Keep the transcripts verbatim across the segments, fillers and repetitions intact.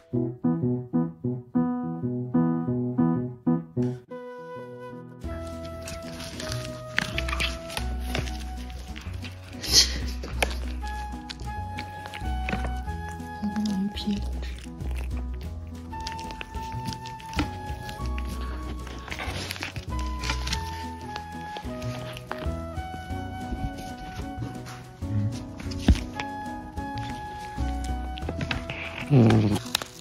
鱼皮。 嗯。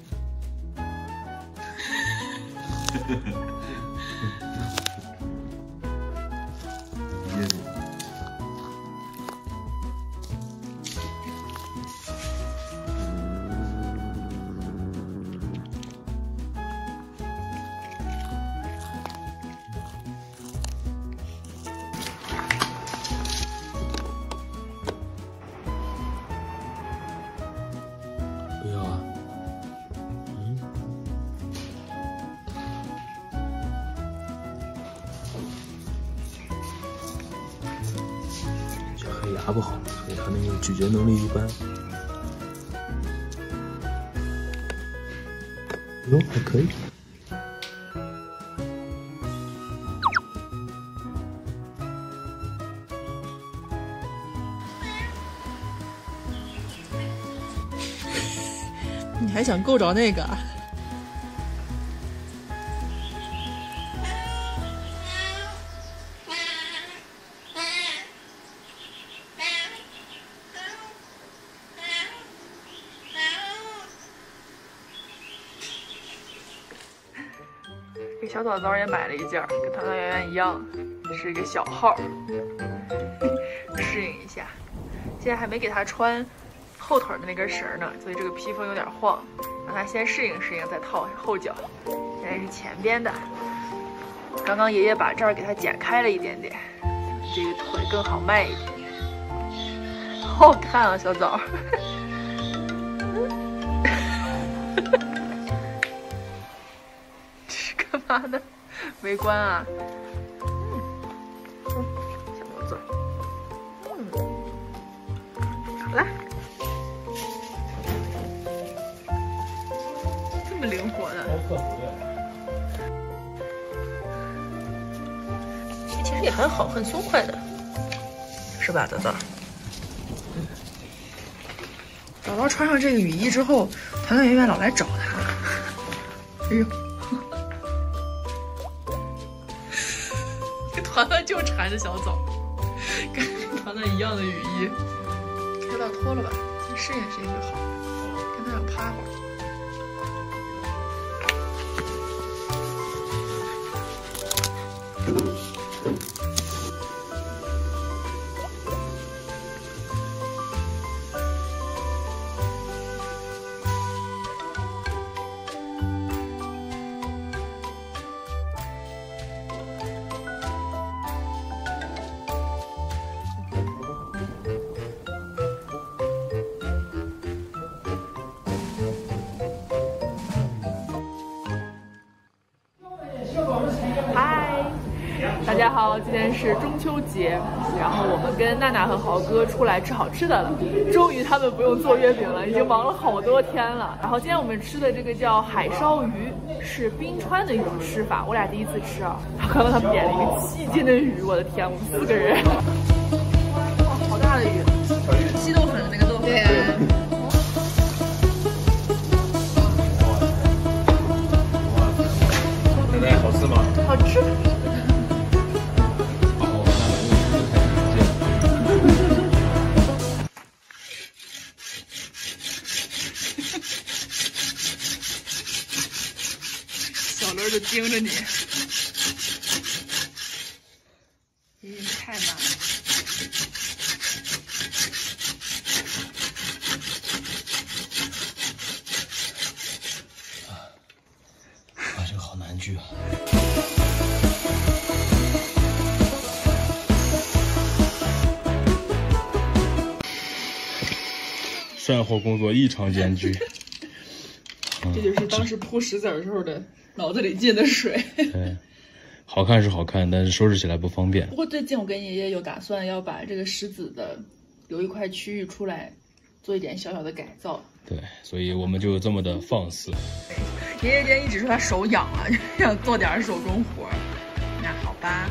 不要啊！嗯，小黑牙不好，所以他那个咀嚼能力一般。哟，还可以。 你还想够着那个？给小枣枣也买了一件，跟团团圆圆一样，是一个小号，适应一下。现在还没给它穿 后腿的那根绳呢，所以这个披风有点晃，让它先适应适应，再套后脚。现在是前边的，刚刚爷爷把这儿给它剪开了一点点，这个腿更好迈一点。好好看啊，小枣。这是干嘛呢？围观啊？嗯，小枣枣。嗯，好啦。 这么灵活的，其实也很好，很松快的，是吧，枣枣？嗯。枣枣穿上这个雨衣之后，团团圆圆老来找他。哎呦，团团就缠着小枣，跟团团一样的雨衣，开到脱了吧，先适应适应就好，跟他要趴会儿。 大家好，今天是中秋节，然后我们跟娜娜和豪哥出来吃好吃的了。终于他们不用做月饼了，已经忙了好多天了。然后今天我们吃的这个叫海烧鱼，是滨川的一种吃法，我俩第一次吃啊。刚刚他们点了一个七斤的鱼，我的天，我们四个人，哇，好大的鱼，稀豆粉的那个豆粉。对啊。 奶奶好吃吗？ 好吃。 小轮就盯着你，爷爷太慢了。 啊，这个好难锯啊！善后工作异常艰巨。 这就是当时铺石子儿时候的脑子里进的水。 对，好看是好看，但是收拾起来不方便。 不过最近我跟爷爷有打算要把这个石子的留一块区域出来，做一点小小的改造， 对，所以我们就这么的放肆。 爷爷今天一直说他手痒了，想做点手工活。那好吧。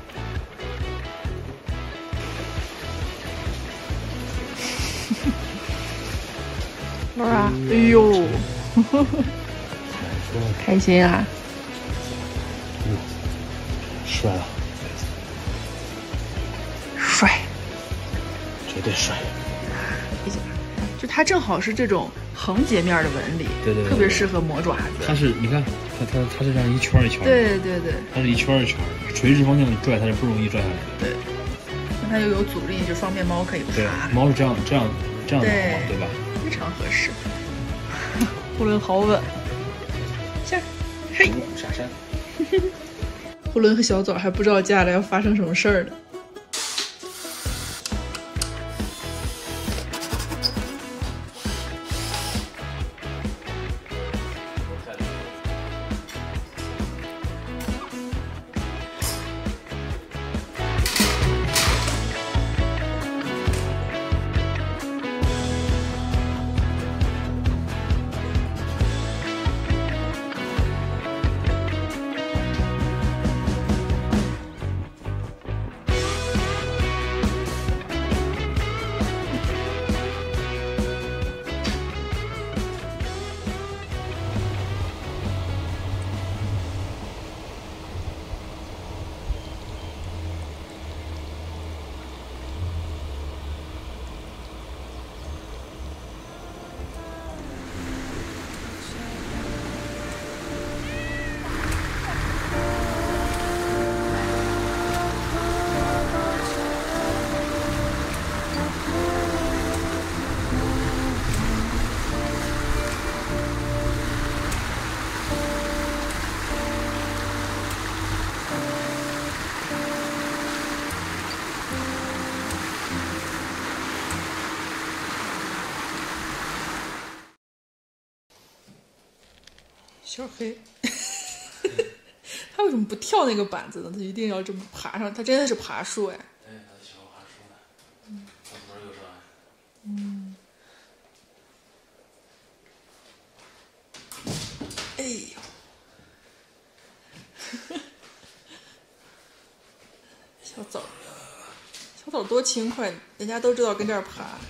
玩啊！哎呦，开心啊！ 帅了， 帅， 绝对帅。 就它正好是这种横截面的纹理， 对对对， 特别适合磨爪子。 它是，你看，它它它是这样一圈一圈的。 对对对， 它是一圈一圈，垂直方向拽它是不容易拽下来的。 对，那它又有阻力，就方便猫可以爬。 对，猫是这样这样这样的嘛，对吧？ 非常合适。呼伦好稳，下，嘿， 下山。 呼伦和小枣还不知道接下来要发生什么事儿呢。小黑，他为什么不跳那个板子呢？他一定要这么爬上，他真的是爬树哎。 对，他喜欢爬树的。 嗯， 他不是有时候。 嗯。哎呦，小枣，小枣多轻快，人家都知道跟这儿爬。